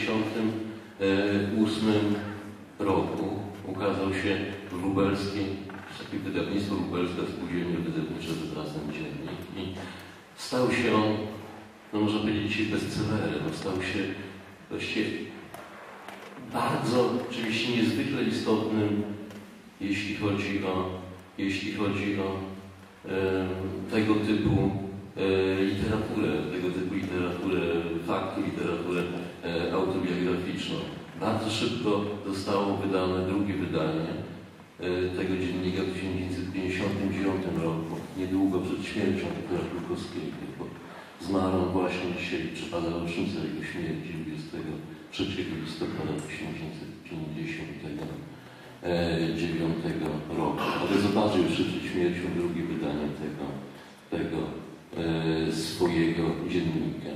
1958 roku ukazał się takie wydawnictwo lubelskie Spółdzielnia Wydawnicza Wyrazem Dziennik i stał się on, no można powiedzieć, bestsellerem. Stał się właściwie bardzo, oczywiście niezwykle istotnym, jeśli chodzi o tego typu literaturę, faktu, literaturę autobiograficzną. Bardzo szybko zostało wydane drugie wydanie tego dziennika w 1959 roku, niedługo przed śmiercią Wiktora Krukowskiego, bo zmarł właśnie dzisiaj, przypada rocznica jego śmierci 23 listopada 1959 roku. Ale zobaczył jeszcze przed śmiercią drugie wydanie tego swojego dziennika.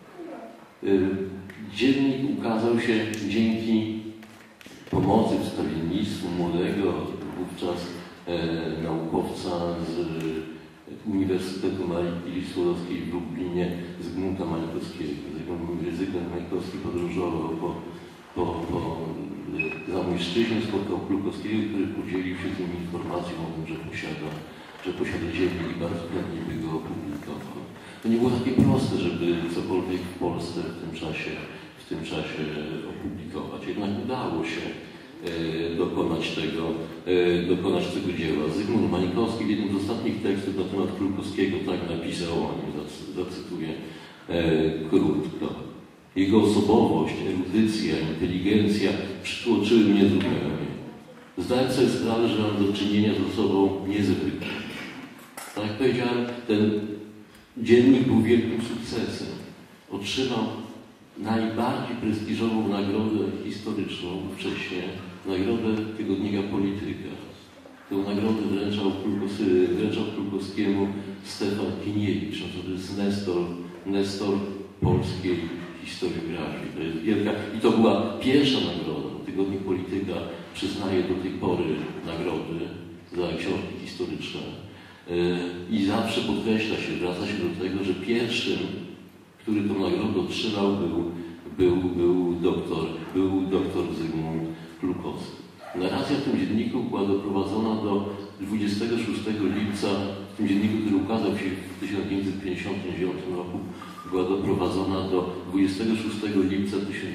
Dziennik ukazał się dzięki pomocy wstawiennictwu młodego wówczas naukowca z Uniwersytetu Marii Curie Skłodowskiej w Lublinie, Zygmunta Mańkowskiego. Zygmunt Mańkowski podróżował po Zamojszczyźnie, spotkał Krukowskiego, który podzielił się z nim informacją o tym, że posiada dziennik i bardzo chętnie by go opublikował. To nie było takie proste, żeby cokolwiek w Polsce w tym czasie opublikować. Jednak udało się dokonać tego dzieła. Zygmunt Mańkowski w jednym z ostatnich tekstów na temat Krukowskiego tak napisał o nim, zacytuję krótko. Jego osobowość, erudycja, inteligencja przytłoczyły mnie zupełnie. Zdałem sobie sprawę, że mam do czynienia z osobą niezwykłą. Tak jak powiedziałem, ten dziennik był wielkim sukcesem. Otrzymał najbardziej prestiżową nagrodę historyczną wcześniej, nagrodę tygodnika Polityka. Tę nagrodę wręczał Krukowskiemu Stefan Kiniewicz, to jest nestor polskiej historiografii. To jest wielka, i to była pierwsza nagroda. Tygodnik Polityka przyznaje do tej pory nagrody za książki historyczne i zawsze podkreśla się, wraca się do tego, że pierwszym, który tę nagrodę otrzymał, był doktor Zygmunt Krukowski. Narracja w tym dzienniku była doprowadzona do 26 lipca, w tym dzienniku, który ukazał się w 1959 roku, była doprowadzona do 26 lipca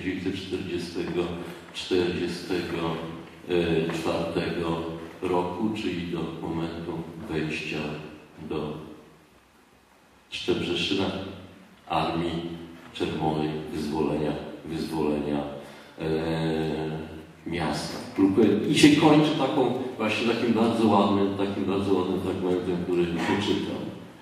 1944 roku, czyli do momentu wejścia do Szczebrzeszyna, Armii Czerwonej, wyzwolenia miasta. I się kończy takim bardzo ładnym fragmentem, który przeczytam.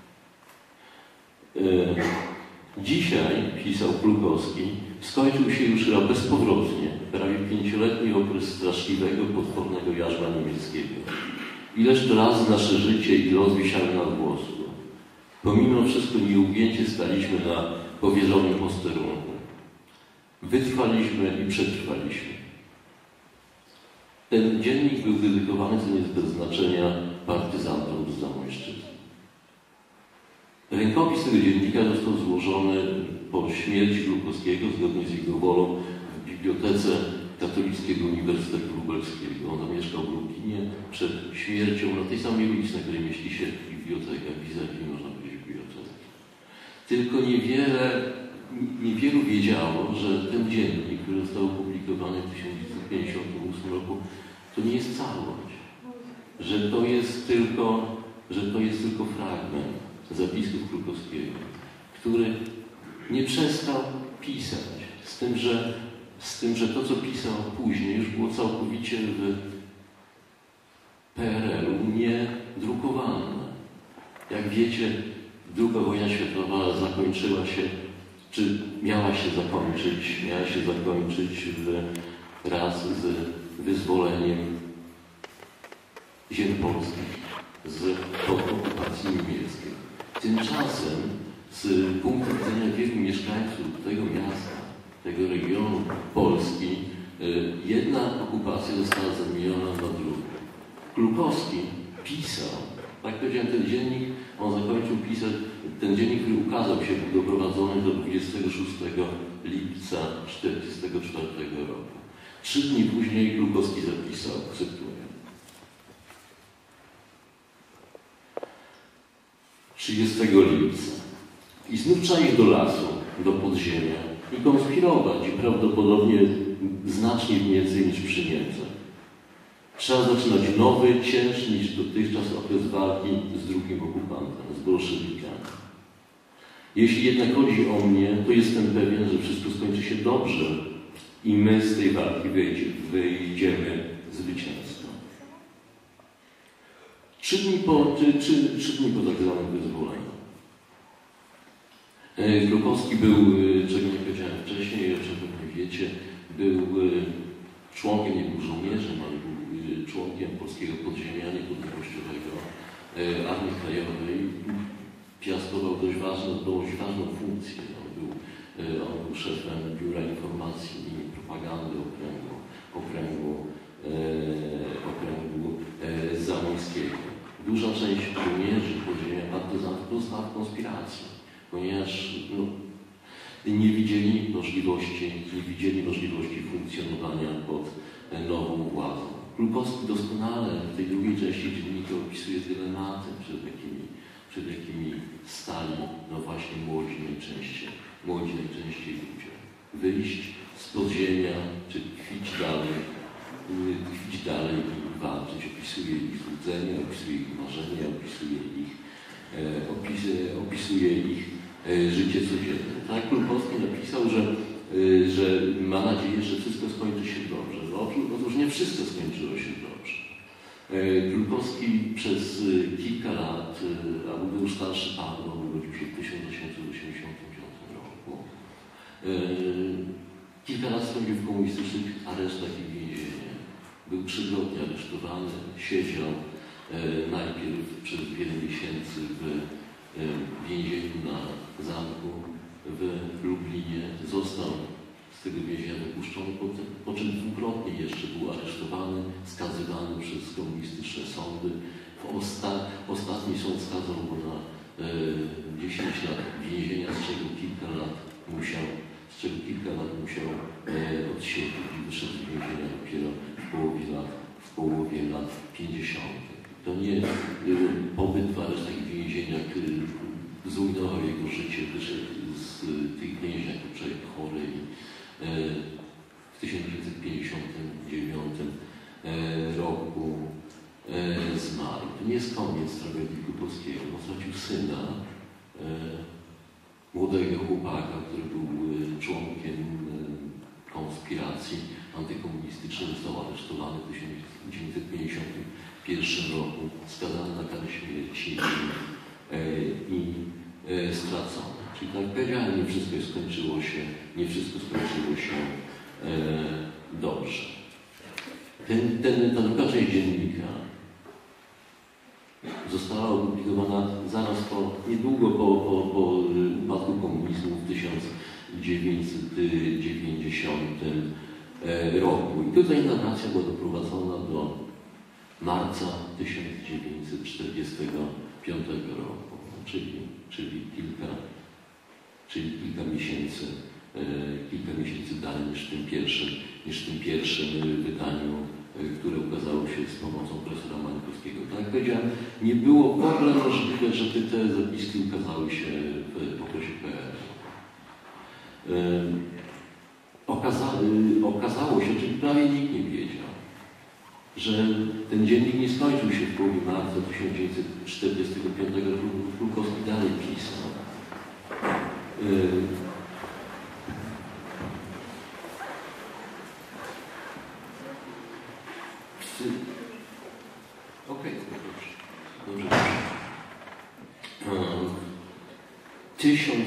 Dzisiaj, pisał Krukowski, skończył się już bezpowrotnie prawie 5-letni okres straszliwego, potwornego jarzma niemieckiego. Ileż to razy nasze życie i los wisiały na włosku. Pomimo wszystko nieugięcie staliśmy na powierzonym posterunku. Wytrwaliśmy i przetrwaliśmy. Ten dziennik był dedykowany, co nie jest bez znaczenia, partyzantom z Zamojszczyzny. Rękopis tego dziennika został złożony po śmierci Krukowskiego, zgodnie z jego wolą, w Bibliotece Katolickiego Uniwersytetu Lubelskiego. On zamieszkał w Lublinie przed śmiercią na tej samej ulicy, na której mieści się biblioteka, vis-a-vis, można powiedzieć, biblioteka. Tylko niewielu wiedziało, że ten dziennik, który został opublikowany w 1958 roku, to nie jest całość. Że to jest tylko fragment zapisków Krukowskiego, który nie przestał pisać, z tym, że to, co pisał później, już było całkowicie w PRL-u niedrukowane. Jak wiecie, II wojna światowa zakończyła się, czy miała się zakończyć wraz z wyzwoleniem ziem polskich pod okupacji niemieckiej. Tymczasem z punktu widzenia wielu mieszkańców tego miasta, tego regionu Polski, jedna okupacja została zamieniona na drugą. Krukowski pisał, tak powiedziałem, ten dziennik, on zakończył pisać, ten dziennik, który ukazał się, był doprowadzony do 26 lipca 1944 roku. 3 dni później Krukowski zapisał, cytuję: 30 lipca. I znów trzeba iść do lasu, do podziemia i konspirować, i prawdopodobnie znacznie więcej niż przy Niemcach. Trzeba zaczynać nowy, cięższy niż dotychczas okres walki z drugim okupantem, z bolszewikami. Jeśli jednak chodzi o mnie, to jestem pewien, że wszystko skończy się dobrze i my z tej walki wyjdziemy zwycięsko. 3 dni po tak zwanym wyzwoleniu. Krukowski był, czego nie powiedziałem wcześniej, o czym pewnie wiecie, był członkiem, nie był żołnierzem, ale był członkiem polskiego podziemia niepodległościowego, Armii Krajowej. Piastował dość ważną funkcję. On był szefem Biura Informacji i Propagandy okręgu zamojskiego. Duża część żołnierzy podziemia partyzantów pozostała w konspiracji, ponieważ nie widzieli możliwości funkcjonowania pod nową władzą. Krukowski doskonale w tej drugiej części dziennika opisuje dylematy, przed jakimi stali właśnie młodzi najczęściej ludzie. Wyjść z podziemia, czy tkwić dalej i walczyć. Opisuje ich złudzenia, opisuje ich marzenia, opisuje ich życie codzienne. Tak Krukowski napisał, że ma nadzieję, że wszystko skończy się dobrze. Otóż nie wszystko skończyło się dobrze. Krukowski przez kilka lat, a był już starszy pan, urodził się w 1885 roku. Kilka lat spędził w komunistycznych aresztach i więzieniach. Był 3 tygodnie aresztowany, siedział najpierw przez wiele miesięcy w więzieniu na zamku w Lublinie. Został z tego więzienia wypuszczony, po czym dwukrotnie jeszcze był aresztowany, skazywany przez komunistyczne sądy. Ostatni sąd skazał go na 10 lat więzienia, z czego kilka lat musiał odsiedzieć i wyszedł z więzienia dopiero w połowie lat 50. To nie pobyt w aresztach i więzieniach zrujnował jego życie, wyszedł z tych więzień jako człowiek chory i w 1959 roku zmarł. To nie jest koniec tragedii Krukowskiego. On stracił syna, młodego chłopaka, który był członkiem konspiracji antykomunistycznej, został aresztowany w 1951 roku, skazany na karę śmierci i stracony. Czyli tak jak powiedziałem, nie wszystko skończyło się dobrze. Ta druga część dziennika została opublikowana niedługo po upadku komunizmu w 1990 roku. I tutaj narracja była doprowadzona do marca 1945 roku, czyli kilka miesięcy dalej niż w tym pierwszym wydaniu, które ukazało się z pomocą profesora Mańkowskiego. Tak jak powiedziałem, nie było w ogóle możliwe, żeby te zapiski ukazały się w okresie PRL. Okazało się, czyli prawie nikt nie wiedział, że ten dziennik nie skończył się w połowie marca 1945 roku. Krukowski dalej pisał. W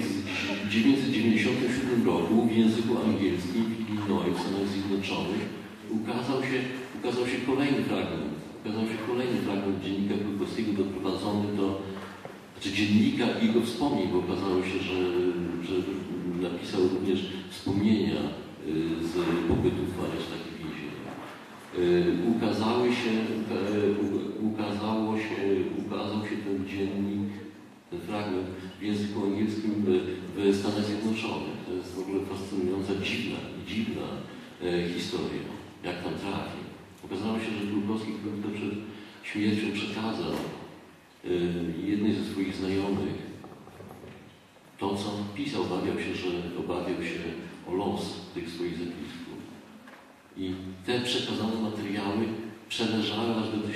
1997 roku w języku angielskim w Illinois, w Stanach Zjednoczonych ukazał się kolejny fragment dziennika Krukowskiego doprowadzony do dziennika i jego wspomnień, bo okazało się, że napisał również wspomnienia z pobytu w aresztach i więzieniach. Ukazał się ten dziennik, ten fragment w języku angielskim w w Stanach Zjednoczonych. To jest w ogóle fascynująca, dziwna historia, jak tam trafił. Okazało się, że Królkowski krótko przed śmiercią przekazał jednej ze swoich znajomych to, co pisał. Obawiał się o los tych swoich zapisków. I te przekazane materiały przeleżały aż do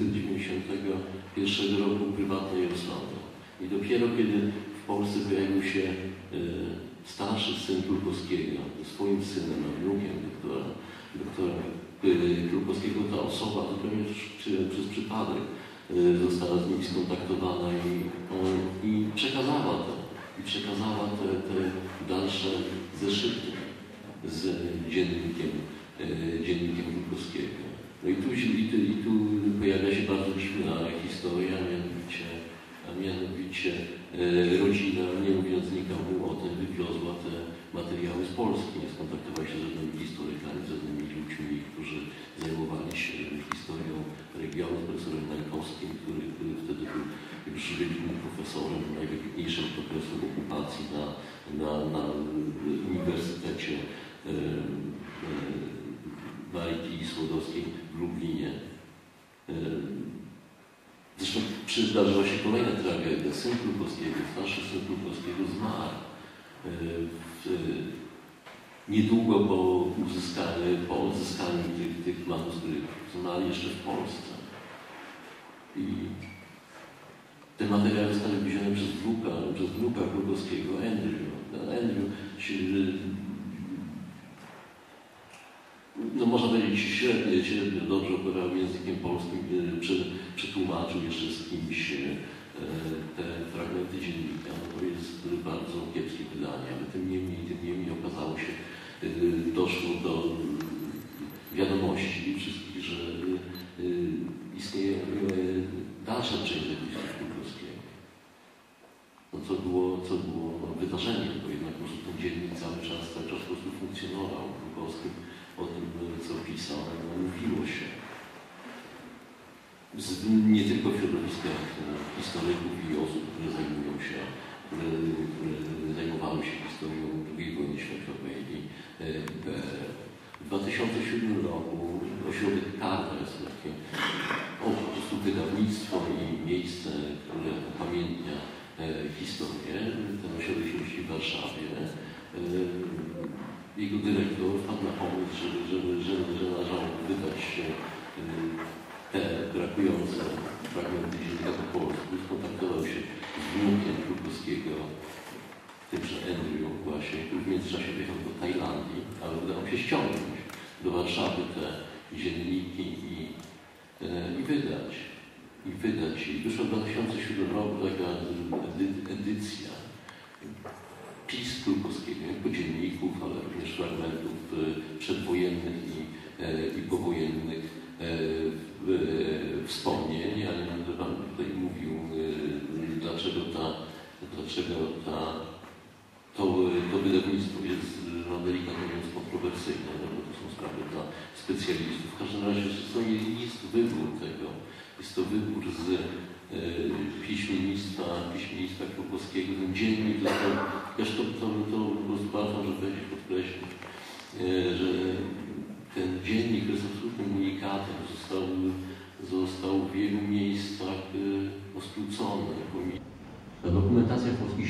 1991 roku prywatnej rozsądy. I dopiero kiedy w Polsce pojawił się starszy syn Królkowskiego, swoim synem, a wnukiem doktora Królkowskiego, ta osoba zupełnie przez przypadek została z nim skontaktowana i przekazała te dalsze zeszyty z dziennikiem Królkowskiego. No i tu pojawia się bardzo dziwna historia, mianowicie rodzina, nie mówiąc nikomu o tym, wywiozła te materiały z Polski. Nie skontaktowała się z żadnymi historykami, z żadnymi ludźmi, którzy zajmowali się historią regionu, z profesorem Mańkowskim, który wtedy był już wielkim profesorem, najwybitniejszym profesorem okupacji na Uniwersytecie Marii Skłodowskiej w Lublinie. Zresztą przydarzyła się kolejna tragedia. Syn Królkowskiego, starszy syn Królkowskiego zmarł niedługo po odzyskaniu tych manuskryptów. Zmarł jeszcze w Polsce. I te materiały zostały wiezione przez wnuka Królkowskiego, Andrew no można powiedzieć średnio dobrze operował językiem polskim, przetłumaczył jeszcze z kimś te fragmenty dziennika. No to jest bardzo kiepskie wydanie, ale tym niemniej okazało się, doszło do wiadomości wszystkich, że istnieje dalsza część zapisów Królkowskiego. No co było wydarzeniem, bo jednak może ten dziennik cały czas po prostu funkcjonował. Królkowski o tym, co pisał, mówiło się. Nie tylko w środowiskach historyków i osób, które zajmowały się historią II wojny światowej i PRL. W 2007 roku ośrodek Karta jest takie po prostu wydawnictwo i miejsce, które upamiętnia historię. Ten ośrodek się mieści w Warszawie. Jego dyrektor wpadł na pomysł, że należało wydać te brakujące fragmenty dziennika po polsku. Skontaktował się z wnukiem Królkowskiego, tymże Andrew właśnie, który w międzyczasie wyjechał do Tajlandii, ale udało się ściągnąć do Warszawy te dzienniki i wydać. I wyszła w 2007 roku taka edycja pism Królkowskiego, jako dzienników, ale również fragmentów przedwojennych i powojennych wspomnień. Ja nie będę Wam tutaj mówił, dlaczego to wydawnictwo jest, delikatnie mówiąc, kontrowersyjne, no bo to są sprawy dla specjalistów. W każdym razie jest wybór tego. Jest to wybór z piśmiennictwa Królkowskiego. Ten dziennik, zresztą to po prostu bardzo może powiedzieć, podkreślić, że ten dziennik jest absolutnym unikatem. Został w wielu miejscach oskrócony. Ta dokumentacja polskich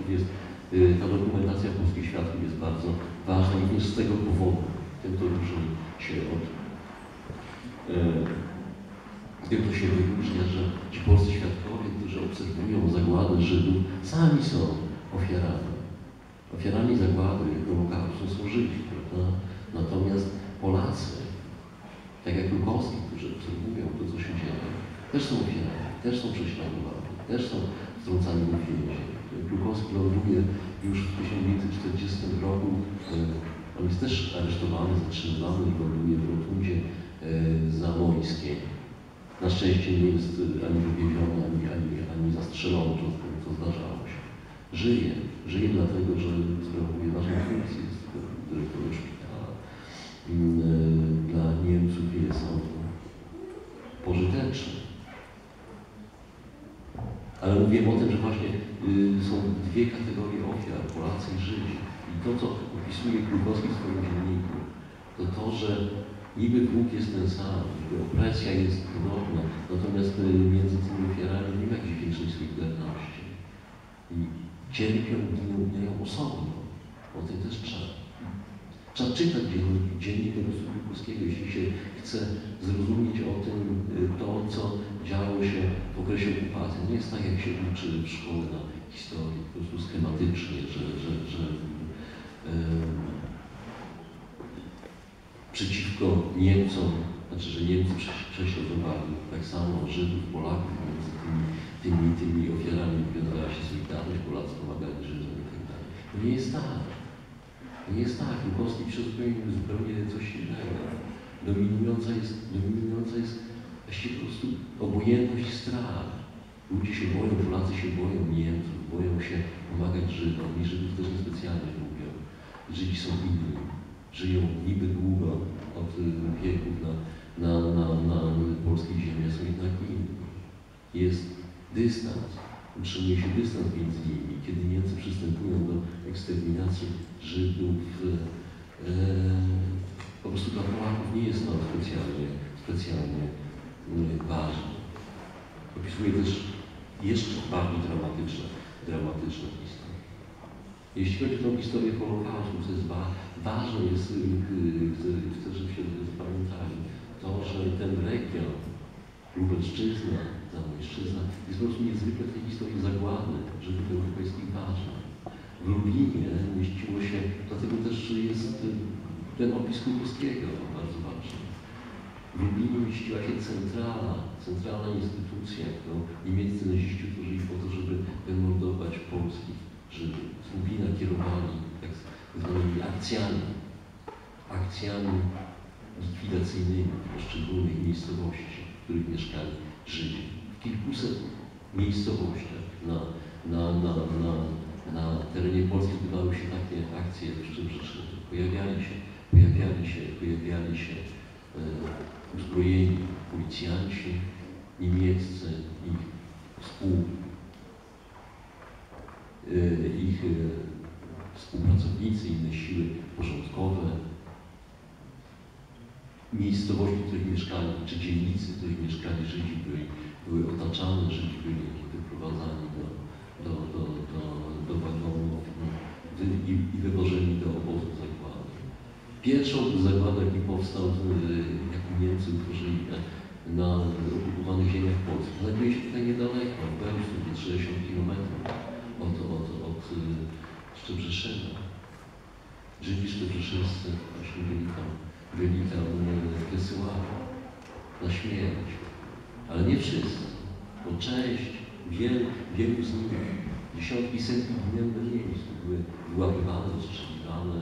świadków jest bardzo ważna również z tego powodu. Tym to różni się od tym to się wyróżnia, że ci polscy świadkowie, którzy obserwują zagładę Żydów, sami są ofiarami. Ofiarami zagłady Holokaustu są Żydzi, prawda? Natomiast Polacy, tak jak Królkowski, którzy obserwują to, co się dzieje, też są ofiarami, też są prześladowani, też są wtrącani do więzień. Królkowski ląduje już w 1940 roku, on jest też aresztowany, zatrzymywany i ląduje w rotundzie Zamońskiej. Na szczęście nie jest ani wywieziony, ani zastrzelony, co zdarzało się. Żyje dlatego, że sprawuje ważną funkcję dyrektora szpitala. Dla Niemców jest on pożyteczny. Ale mówiłem o tym, że właśnie są dwie kategorie ofiar, Polacy i Żydzi. I to, co opisuje Krukowski w swoim dzienniku, to, że niby wróg jest ten sam, że opresja jest podobna, natomiast między tymi ofiarami nie ma jakiejś większej solidarności. I cierpią i giną osobno. O tym też trzeba czytać dziennik Krukowskiego, jeśli się chce zrozumieć o tym, to, co działo się w okresie okupacji. Nie jest tak, jak się uczy w szkole na historii, po prostu schematycznie, że przeciwko Niemcom, znaczy, że Niemcy prześladowali tak samo Żydów, Polaków, między tymi ofiarami wywiązała się solidarność, Polacy pomagali Żydom i tak dalej. To nie jest tak. To nie jest tak. Krukowski pisze zupełnie coś innego. Dominująca jest właściwie po prostu obojętność i strach. Ludzie się boją, Polacy się boją Niemców, boją się pomagać Żydom i Żydów też niespecjalnie lubią. Żydzi są inni. Żyją niby długo od wieków na polskiej ziemi, są jednak inni. Jest dystans, utrzymuje się dystans między nimi. Kiedy Niemcy przystępują do eksterminacji Żydów, po prostu dla Polaków nie jest to specjalnie ważne. Opisuje też jeszcze bardziej dramatyczne historie. Jeśli chodzi o tę historię Holokaustu, co jest ważne, chcę, żebyście zapamiętali, to, że ten region, Lubelszczyzna, Zamojszczyzna, jest po prostu niezwykle w tej historii zagłady Żydów europejskich ważny. W Lublinie mieściło się, dlatego też jest ten opis Krukowskiego bardzo ważny. W Lublinie mieściła się centralna instytucja, którą niemieccy naziści tworzyli po to, żeby wymordować polskich Żydów. Z Lublina kierowali tak zwanymi akcjami likwidacyjnymi w poszczególnych miejscowości, w których mieszkali Żydzi. W kilkuset miejscowościach na terenie Polski odbywały się takie akcje Szczebrzeszyny. Pojawiali się uzbrojeni policjanci niemieccy, ich współpracownicy, inne siły porządkowe. Miejscowości, w których mieszkali, czy dzielnicy, w których mieszkali Żydzi, były otaczane, Żydzi byli wyprowadzani do wagonów i wywożeni do obozów zagłady. Pierwszą zagładę, jaki powstał, jak Niemcy utworzyli na okupowanych ziemiach polskich, znajduje się tutaj niedaleko, w Bełżcu, 60 km od Szczebrzeszyna. Żydzi szczebrzeszyńscy właśnie byli tam wysyłani na śmierć. Ale nie wszyscy, bo część, wielu z nich, dziesiątki, setki ginęły na miejscu, były wyłapywane, ostrzeliwane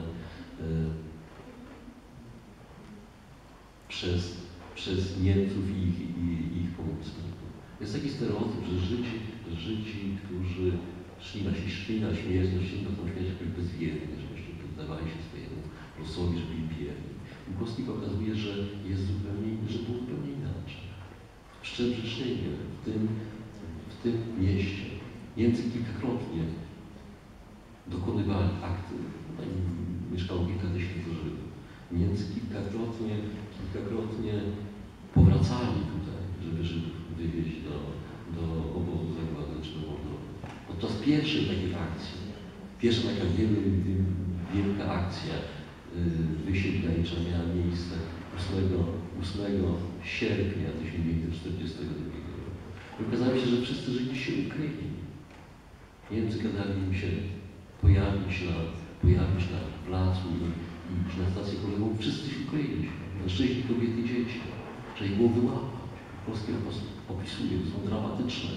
przez Niemców i ich pomocników. Jest taki stereotyp, że Żydzi, którzy szli na śmierć, tą śmierć jakoś bezwiednie, że właśnie poddawali się swojemu losowi, że byli bierni. Krukowski pokazuje, że było zupełnie inaczej. W Szczebrzeszynie, w tym mieście, Niemcy kilkakrotnie dokonywali akty. Tutaj mieszkało kilka tysięcy Żydów. Niemcy kilkakrotnie powracali tutaj, żeby Żydów wywieźć do obozu zagłady czy do Mordowy. Podczas pierwszej takiej akcji, pierwsza taka wielka akcja wysiedleńcza miała miejsce 8 sierpnia 1942 roku. Okazało się, że wszyscy Żydzi się ukryli. Niemcy kazali im się pojawić na placu i na stacji kolejową. Wszyscy się ukryli. Mężczyźni, kobiety i dzieci. Trzeba ich było wyłapać. Polskie opisuje, to są dramatyczne,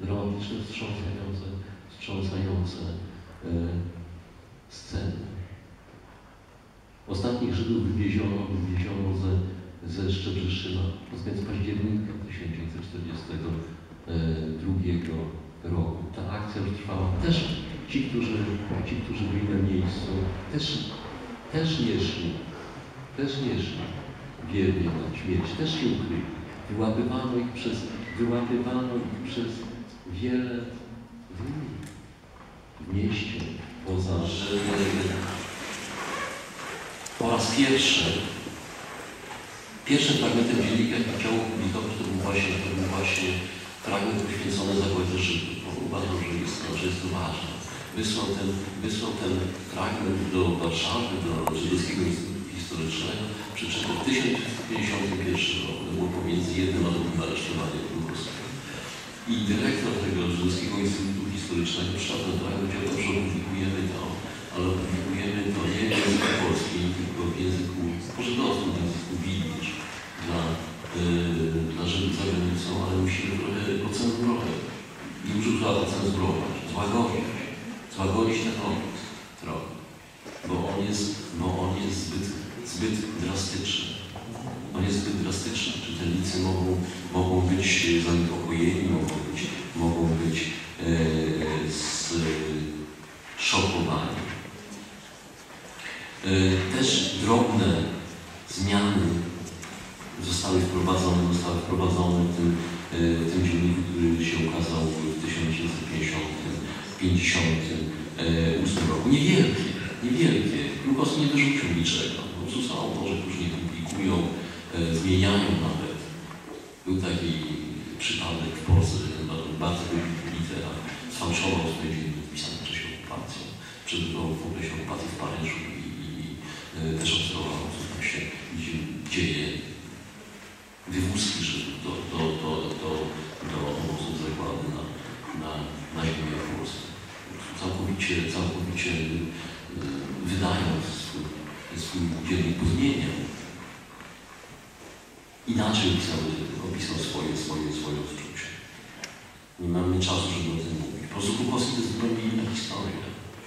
wstrząsające sceny. Ostatnich Żydów wywieziono ze Szczebrzeszyna pod koniec października 1942 roku. Ta akcja już trwała. Też ci, którzy byli na miejscu, też nie szli wiernie na śmierć, też się ukryli. Wyłapywano ich przez wiele dni. mieście, że po raz pierwszym fragmentem dziennika, jaki chciał opublikować, to był właśnie fragment poświęcony zagładzie Żydów, bo uważam, że jest to ważne. Wysłał ten fragment do Warszawy, do Żydowskiego Instytutu Historycznego, przeczytał w 1951 roku, to było pomiędzy jednym a drugim aresztowaniem Królewskiego. I dyrektor tego Żydowskiego Instytutu Historycznego przyszedł do tego, że dobrze opublikujemy to, ale opublikujemy to nie w języku polskim, tylko w języku pożydowskim, w języku widzisz, dla Żydów za granicą, ale musimy trochę ocenzurować. Nie użył słowa ocenzurować, złagodzić ten obraz trochę, bo on jest zbyt drastyczny. On jest zbyt drastyczny. Czytelnicy mogą być zaniepokojeni, mogą być zszokowani. Też drobne zmiany zostały wprowadzone w tym dzienniku, który się ukazał w 1958 roku. Niewielkie. Królewski nie wyrzucił niczego. Po prostu są autorzy, którzy nie publikują, zmieniają nawet. Był taki przypadek w Polsce, bardzo wybitny literat, sfałszował swoje dzienniki pisane w czasie okupacji. Przebywał w okresie okupacji w Paryżu i też obserwował, co tam się dzieje. Wywózki Żydów do obozów zagłady na ziemię w Polsce. Całkowicie wydając swój dziennik pozmieniał. Inaczej opisał swoje odczucia. Nie mamy czasu, żeby o tym mówić. Po prostu Królewski to jest zupełnie inna historia.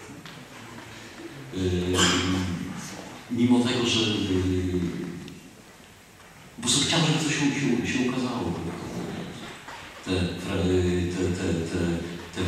Mimo tego, że po prostu chciałem, żeby to się ukazało. Te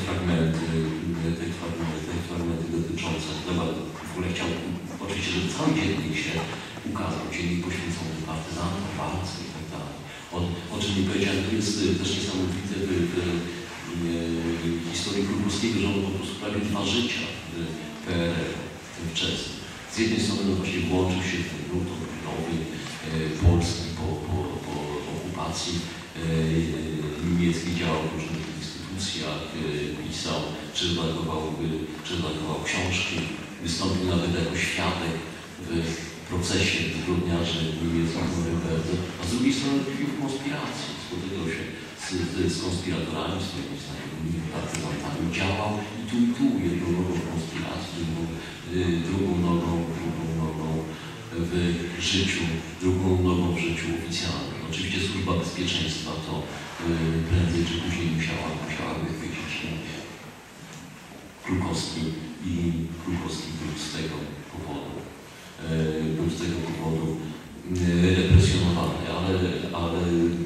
fragmenty dotyczące, w ogóle chciał oczywiście, żeby cały dziennik się ukazał, dziennik poświęcony partyzanom, walce i tak dalej. O czym nie powiedziałem, to jest też niesamowite w historii Królewskiego, że on po prostu prawie 2 życia w PRL wczesnym. Z jednej strony właśnie włączył się w ten nurt odbudowy Polski po okupacji niemieckiej, działał w różnych instytucjach, pisał, redagował książki, wystąpił nawet jako świadek w procesie zbrodniarzy niemieckich w Norymberdze, a z drugiej strony tkwił w konspiracji, spotykał się z konspiratorami, swoimi znajomymi, partyzantami, działał i tu jedną nogą w konspiracji, drugą nogą w życiu, drugą nogą w życiu oficjalnym. Oczywiście Służba Bezpieczeństwa to prędzej czy później musiała wychwycić Królewski i Królewski był z tego powodu represjonowany, ale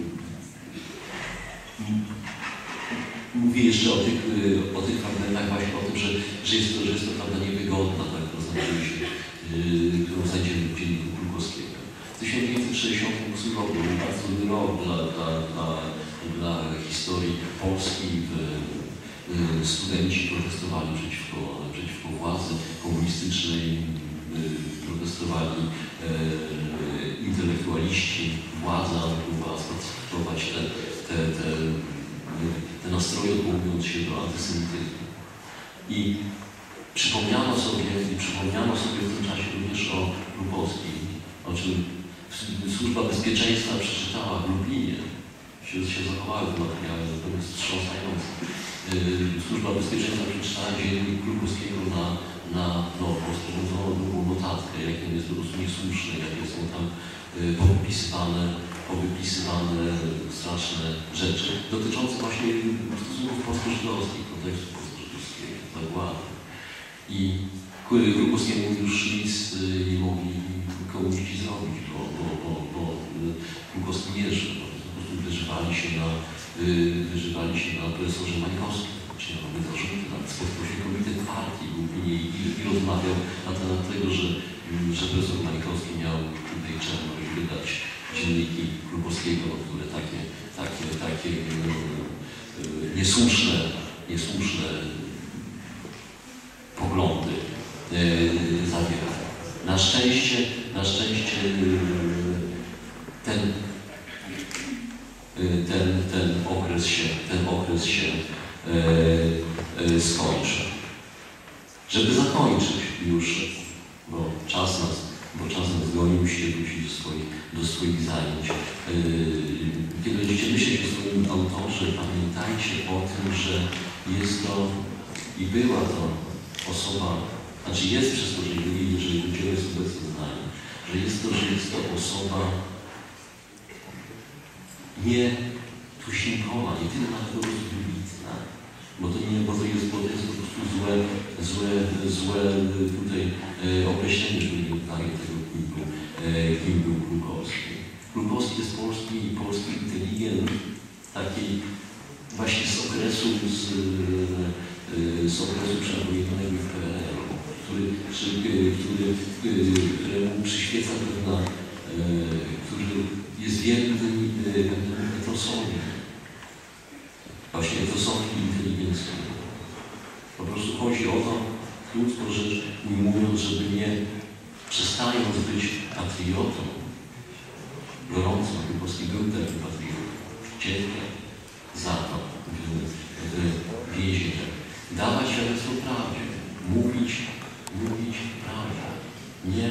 mówię jeszcze o tych fragmentach właśnie o tym, że jest to prawda niewygodna, tak, którą znajdziemy w dzienniku Królewskiego. W 1968 roku był bardzo zły rok dla historii Polski. Studenci protestowali przeciwko władzy komunistycznej, protestowali intelektualiści, władza próbowała spacyfikować te nastroje, odwołując się do antysemityzmu. I przypomniano sobie w tym czasie również o Królewskim, o czym Służba Bezpieczeństwa przeczytała w Lublinie. Się zachowały w materiale zupełnie wstrząsające. Służba Bezpieczeństwa przeczytała dziennik Królewskiego na sporządzoną drugą notatkę, jak on jest po prostu niesłuszny, jakie są tam powypisywane straszne rzeczy dotyczące właśnie stosunków polsko-żydowskich, kontekstu polsko-żydowskiego, zagłady. I Królewskiemu już nic nie mogli komuniści zrobić, bo Królewski nie żył. Wyżywali się na profesorze Mańkowskim, czyli mamy zarzuty, nawet spotkał się komitet partii w Lublinie i rozmawiał na temat tego, że profesor Mańkowski miał tutaj czelność wydać dzienniki Królewskiego, które takie niesłuszne Na szczęście ten okres się skończy. Żeby zakończyć już, bo czas nas goni, musicie wrócić do swoich zajęć. Kiedy będziecie myśleć o swoim autorze, pamiętajcie o tym, że jest to i była to osoba, znaczy jest przez to, że dzieło jest obecnie z nami, że jest to osoba nie tuzinkowa, nie tyle nawet po prostu wybitna, bo to jest po prostu złe tutaj określenie, że nie uznaje tego, kim był Krukowski. Krukowski jest polski inteligent, takiej właśnie z okresu przedwojennego w PRL-u, któremu przyświeca który jest wierny etosowi, właśnie etosowi inteligencji. Po prostu chodzi o to, krótko rzecz ujmując, żeby nie przestając być patriotą, gorącym, Krukowski był taki patriotą, cierpiał za to w więzieniach, dawać świadectwo prawdzie, mówić prawdę, nie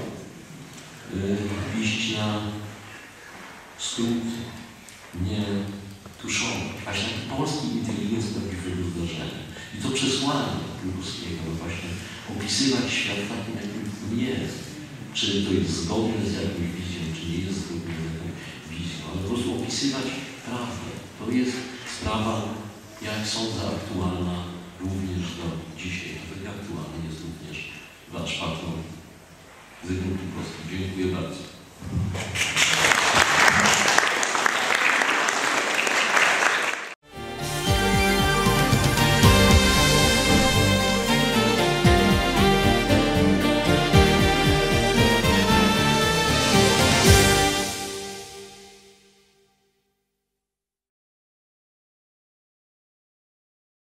iść na skrót, nie tuszować, a taki polski inteligencja prawdziwego zdarzenia. I to przesłanie Krukowskiego, właśnie opisywać świat takim, jakim jest. Czy to jest zgodne z jakąś wizją, czy nie jest zgodne z jakąś wizją, ale po prostu opisywać prawdę. To jest sprawa, jak sądzę, aktualna również do dzisiaj. Tak aktualny jest również wasz patron Zygmunt Krukowski. Dziękuję bardzo.